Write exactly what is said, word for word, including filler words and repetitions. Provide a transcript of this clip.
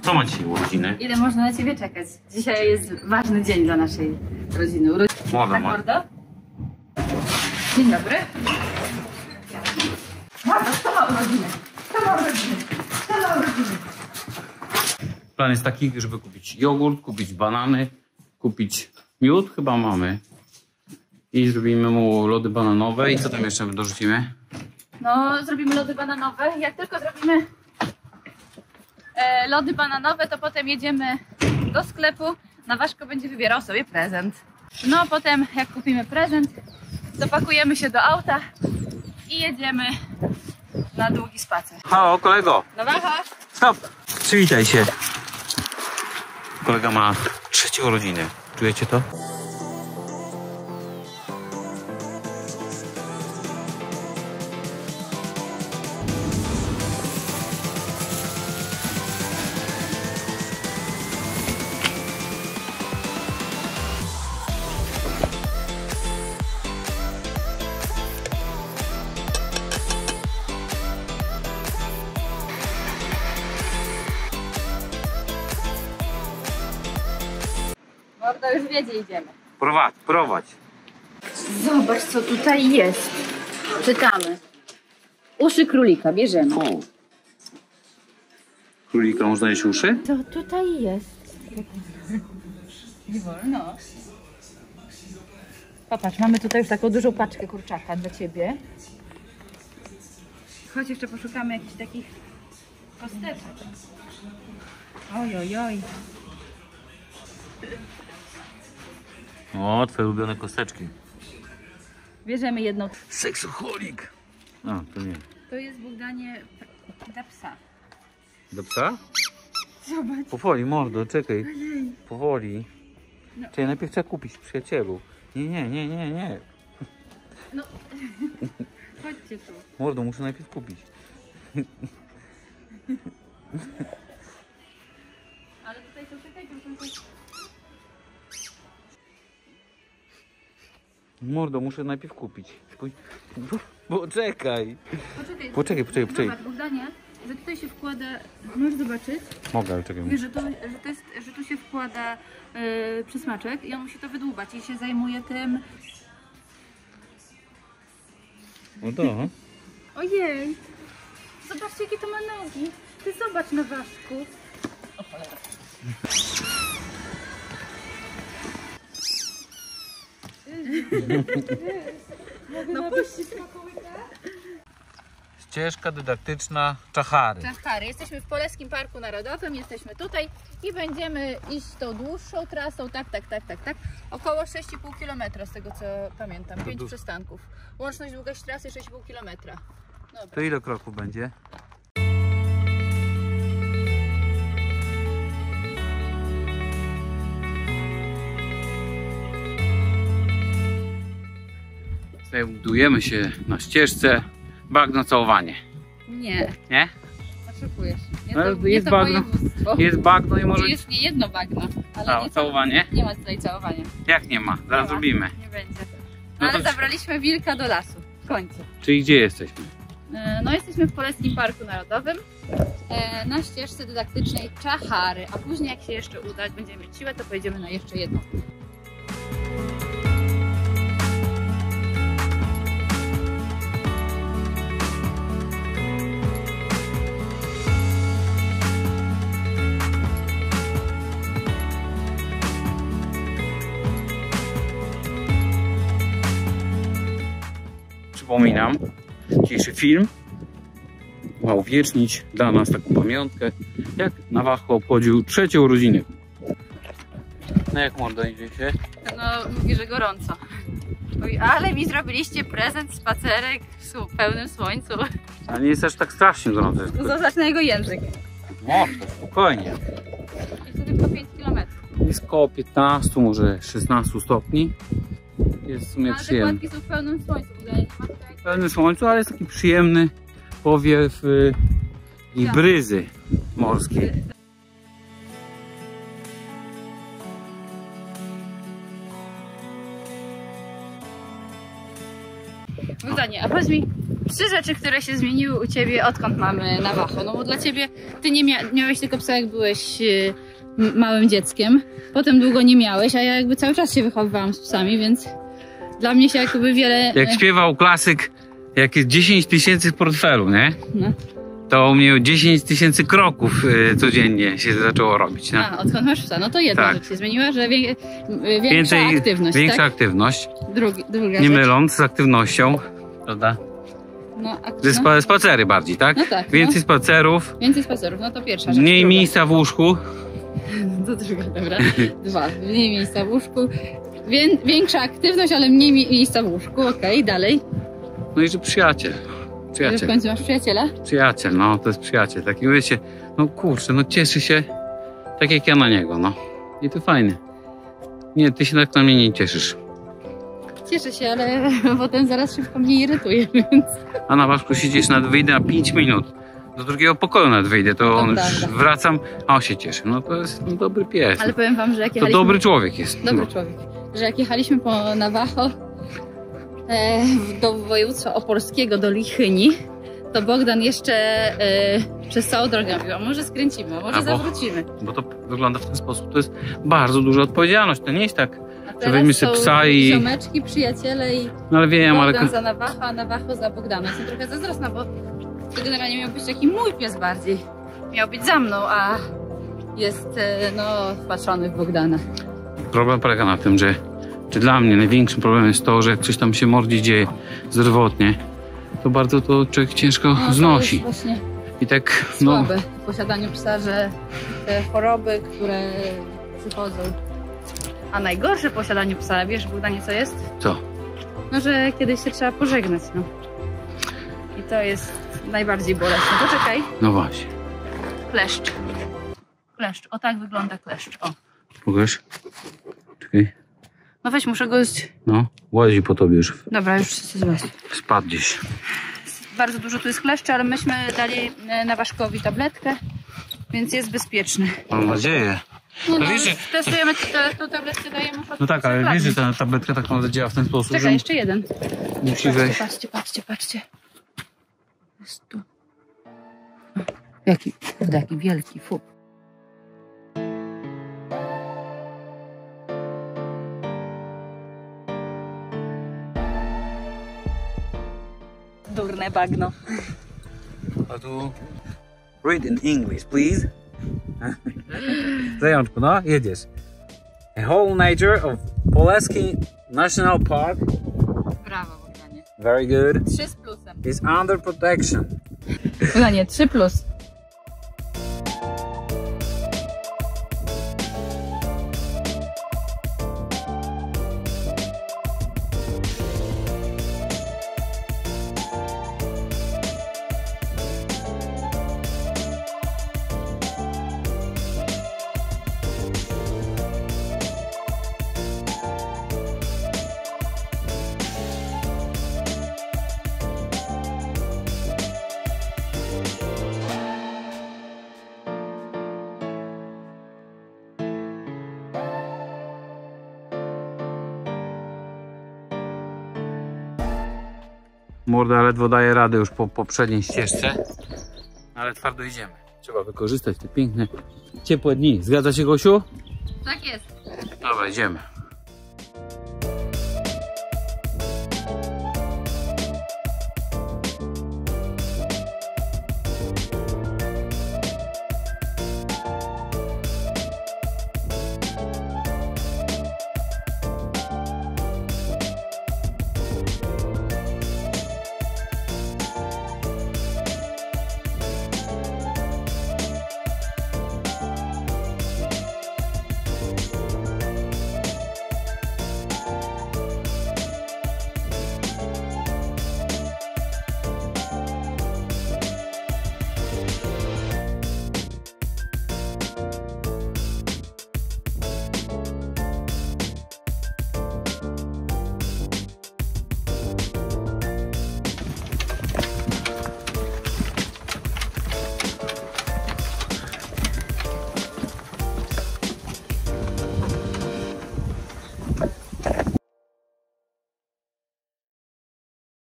Co ma dzisiaj urodziny? Ile można na ciebie czekać? Dzisiaj jest ważny dzień dla naszej rodziny. Urodziny. Młoda Tak, ma. mordo? Dzień dobry. Mordo, kto ma urodziny? Kto ma urodziny? Kto ma urodziny? Plan jest taki, żeby kupić jogurt, kupić banany, kupić miód, chyba mamy. I zrobimy mu lody bananowe. I co tam jeszcze dorzucimy? No, zrobimy lody bananowe. Jak tylko zrobimy e, lody bananowe, to potem jedziemy do sklepu. Nawaszko będzie wybierał sobie prezent. No, potem jak kupimy prezent, zapakujemy się do auta i jedziemy na długi spacer. Halo, kolego! Nawacha! Stop! Przywitaj się. Kolega ma trzecie urodziny. Czujecie to? Mordo, już wie, gdzie idziemy. Prowadź, prowadź. Zobacz, co tutaj jest. Czytamy. Uszy królika, bierzemy. O. Królika można jeść uszy? Co tutaj jest? Nie wolno. Popatrz, mamy tutaj już taką dużą paczkę kurczaka dla ciebie. Chodź, jeszcze poszukamy jakichś takich kosteczek. Oj, oj, oj. O, twoje ulubione kosteczki. Bierzemy jedną. Seksoholik. A, to nie. To jest Bogdanie dla psa. Do psa? Zobacz. Powoli, mordo, czekaj. Ojej. Powoli. No. Czekaj, najpierw trzeba kupić przyjacielu. Nie, nie, nie, nie, nie. No. Chodźcie tu. Mordo, muszę najpierw kupić. Ale tutaj są, czekajcie, muszę coś... Mordo, muszę najpierw kupić. Pój- Bo, bo czekaj. Poczekaj, Poczekaj, poczekaj, poczekaj. Zobacz, Bogdanie, że tutaj się wkłada... Możesz zobaczyć? Mogę, ale czekaj. Wiesz, że, to, że, to jest, że tu się wkłada yy, przysmaczek i on musi to wydłubać i się zajmuje tym... O to. Ojej! Zobaczcie, jakie to ma nogi. Ty zobacz na ważku. O cholera. No puścić smakołyka? Ścieżka dydaktyczna Czachary. Czachary. Jesteśmy w Polskim Parku Narodowym, jesteśmy tutaj i będziemy iść tą dłuższą trasą, tak, tak, tak, tak, tak, około sześć i pół kilometra z tego co pamiętam, pięć du- przystanków. Łączność długość trasy sześć i pół kilometra. Dobra. To ile kroków będzie? Znajdujemy się na ścieżce. Bagno całowanie. Nie, Nie? oszukujesz. Nie No, to, jest nie to bagno. województwo. Jest bagno i może... Jest nie jedno bagno, ale A, nie, całowanie? nie ma tutaj całowania. Jak nie ma? Zaraz Nie ma, zrobimy. Nie będzie. No Ale to- zabraliśmy wilka do lasu. W końcu. Czyli gdzie jesteśmy? E, No jesteśmy w Polskim Parku Narodowym e, na ścieżce dydaktycznej Czachary, a później jak się jeszcze udać, będziemy mieć siłę, to pojedziemy na jeszcze jedną. Przypominam, dzisiejszy film ma uwiecznić dla nas taką pamiątkę, jak Nawacho obchodził trzecie urodziny. No jak mordo idzie się? No mówi, że gorąco. Mówi, ale mi zrobiliście prezent, spacerek w pełnym słońcu. A nie jest aż tak strasznie gorąco. Jest tylko... Zobacz na jego język. Mordo, spokojnie. Jest to tylko pięć kilometrów. Jest około piętnaście, może szesnaście stopni. Jest w sumie Ale te przyjemny. kładki są w pełnym słońcu. Wydaje, nie ma tutaj... W pełnym słońcu, ale jest taki przyjemny powiew y, i bryzy morskie. Bogdanie, a powiedz mi, trzy rzeczy, które się zmieniły u Ciebie, odkąd mamy Navajo. No bo dla Ciebie, Ty nie mia miałeś tylko psa, jak byłeś y, małym dzieckiem. Potem długo nie miałeś, a ja jakby cały czas się wychowywałam z psami, więc dla mnie się jakby wiele... Jak śpiewał klasyk, jak jest dziesięć tysięcy w portfelu, nie? No. To u mnie dziesięć tysięcy kroków y, codziennie się zaczęło robić. No. A, odkąd masz psa? No to jedna Tak. rzecz się zmieniła, że wie większa Więcej, aktywność, Większa tak? aktywność. Drugi, druga Nie rzecz. myląc z aktywnością, prawda? No, Że aktywność. spa spacery bardziej, tak? No tak, Więcej no. spacerów, Więcej spacerów, no to pierwsza rzecz. mniej druga. miejsca w łóżku. To druga, dobra. Dwa, mniej miejsca w łóżku. Wię większa aktywność, ale mniej mi miejsca w łóżku, okej, okay, dalej. No i że przyjaciel. Że w Przyjaciel. końcu masz przyjaciela? Przyjaciel, no to jest przyjaciel. Taki wiecie, no kurczę, no cieszy się tak jak ja na niego, no. I to fajne. Nie, ty się tak na mnie nie cieszysz. Cieszę się, ale potem zaraz szybko mnie irytuje, więc... A na Waszku siedzisz, nawet wyjdę na pięć minut. Do drugiego pokoju nawet wyjdę, to To on prawda. już wracam, a on się cieszy. No to jest no, dobry pies. Ale powiem wam, że jak To jechaliśmy... dobry człowiek jest. Dobry no. człowiek. Że jak jechaliśmy po Navajo e, do województwa opolskiego, do Lichyni, to Bogdan jeszcze e, przez całą drogę mówił, a może skręcimy, a może A bo- zawrócimy. Bo to wygląda w ten sposób. To jest bardzo duża odpowiedzialność. To nie jest tak, A że teraz weźmie są sobie psa i... ziomeczki, przyjaciele i No ale wiem, ale... Bogdan za Navajo, a Navajo za Bogdana. Jestem trochę zazdrosna, bo to generalnie miał być taki mój pies bardziej. Miał być za mną, a jest e, no wpatrzony w Bogdana. Problem polega na tym, że czy dla mnie największym problemem jest to, że jak coś tam się mordzi dzieje zdrowotnie, to bardzo to człowiek ciężko No, to znosi. jest właśnie I tak, no, słabe w posiadaniu psa, że te choroby, które przychodzą. A najgorsze w posiadaniu psa, wiesz Bogdanie co jest? co? No, że kiedyś się trzeba pożegnać, no. I to jest najbardziej bolesne. Poczekaj. No właśnie. Kleszcz. Kleszcz. O tak wygląda kleszcz. O. Pokaż. Czekaj. No weź, muszę go... z- No, łazi po tobie już. Dobra, już się złe. Spadł gdzieś. Bardzo dużo tu jest kleszczy, ale myśmy dali e, Navaszkowi tabletkę, więc jest bezpieczny. Mam nadzieję. Nie, No no, wiesz, że- testujemy tę tą tabletkę, dajemy już od No tak, ale trzech wiesz, że lat. ta tabletka tak naprawdę działa w ten sposób, Czekaj, że jeszcze jeden. musi Patrzcie, wejść. patrzcie, patrzcie, patrzcie. Jest tu. Jaki, kurde, jaki wielki, fu. Durne bagno. A tu... Read in English, please. Zajączku, no, jedziesz. A whole nature of Poleski National Park, Brawo, Bogdanie. very good, trzy z plusem. is under protection. Bogdanie, trzy plus. Morda ledwo daje radę już po poprzedniej ścieżce, ale twardo idziemy. Trzeba wykorzystać te piękne, ciepłe dni. Zgadza się, Gosiu? Tak jest. Dobra, idziemy.